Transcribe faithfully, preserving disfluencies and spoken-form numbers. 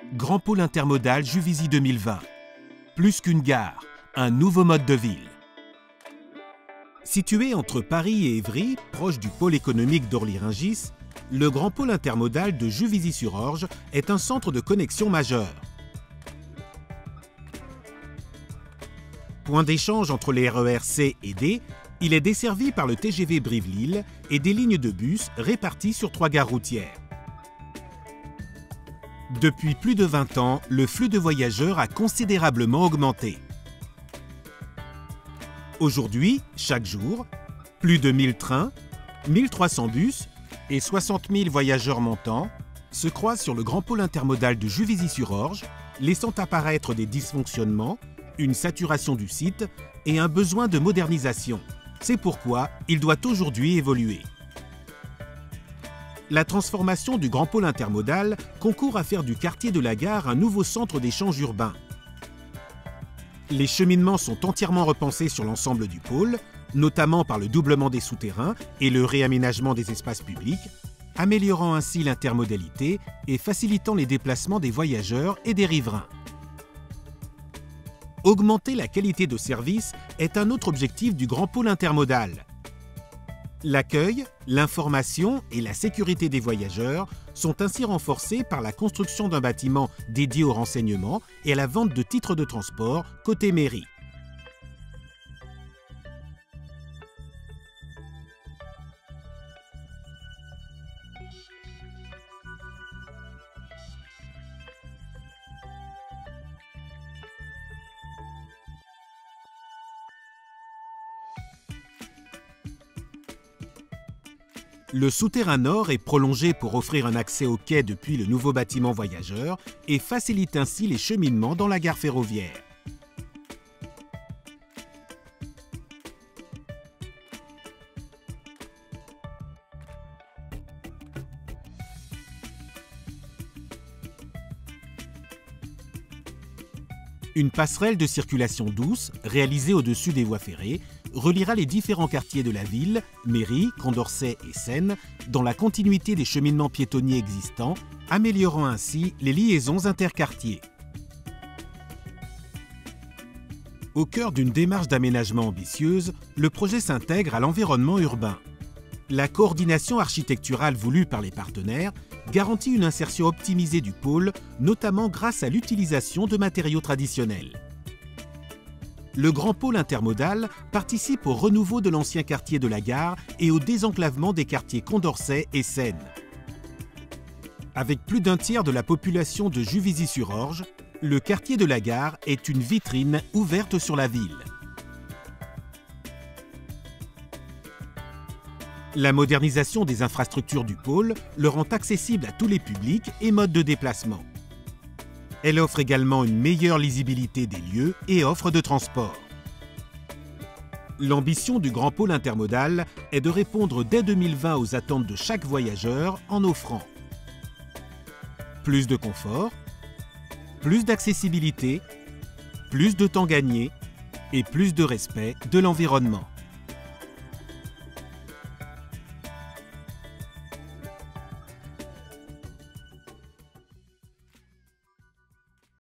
Grand pôle intermodal Juvisy deux mille vingt. Plus qu'une gare, un nouveau mode de ville. Situé entre Paris et Évry, proche du pôle économique d'Orly-Rungis, le grand pôle intermodal de Juvisy-sur-Orge est un centre de connexion majeur. Point d'échange entre les R E R C et D, il est desservi par le T G V Brive-Lille et des lignes de bus réparties sur trois gares routières. Depuis plus de vingt ans, le flux de voyageurs a considérablement augmenté. Aujourd'hui, chaque jour, plus de mille trains, mille trois cents bus et soixante mille voyageurs montants se croisent sur le grand pôle intermodal de Juvisy-sur-Orge, laissant apparaître des dysfonctionnements, une saturation du site et un besoin de modernisation. C'est pourquoi il doit aujourd'hui évoluer. La transformation du grand pôle intermodal concourt à faire du quartier de la gare un nouveau centre d'échange urbain. Les cheminements sont entièrement repensés sur l'ensemble du pôle, notamment par le doublement des souterrains et le réaménagement des espaces publics, améliorant ainsi l'intermodalité et facilitant les déplacements des voyageurs et des riverains. Augmenter la qualité de service est un autre objectif du grand pôle intermodal. L'accueil, l'information et la sécurité des voyageurs sont ainsi renforcés par la construction d'un bâtiment dédié au renseignement et à la vente de titres de transport côté mairie. Le souterrain nord est prolongé pour offrir un accès au quai depuis le nouveau bâtiment voyageurs et facilite ainsi les cheminements dans la gare ferroviaire. Une passerelle de circulation douce, réalisée au-dessus des voies ferrées, reliera les différents quartiers de la ville, Mairie, Condorcet et Seine, dans la continuité des cheminements piétonniers existants, améliorant ainsi les liaisons interquartiers. Au cœur d'une démarche d'aménagement ambitieuse, le projet s'intègre à l'environnement urbain. La coordination architecturale voulue par les partenaires garantit une insertion optimisée du pôle, notamment grâce à l'utilisation de matériaux traditionnels. Le grand pôle intermodal participe au renouveau de l'ancien quartier de la gare et au désenclavement des quartiers Condorcet et Seine. Avec plus d'un tiers de la population de Juvisy-sur-Orge, le quartier de la gare est une vitrine ouverte sur la ville. La modernisation des infrastructures du pôle le rend accessible à tous les publics et modes de déplacement. Elle offre également une meilleure lisibilité des lieux et offres de transport. L'ambition du grand pôle intermodal est de répondre dès deux mille vingt aux attentes de chaque voyageur en offrant plus de confort, plus d'accessibilité, plus de temps gagné et plus de respect de l'environnement.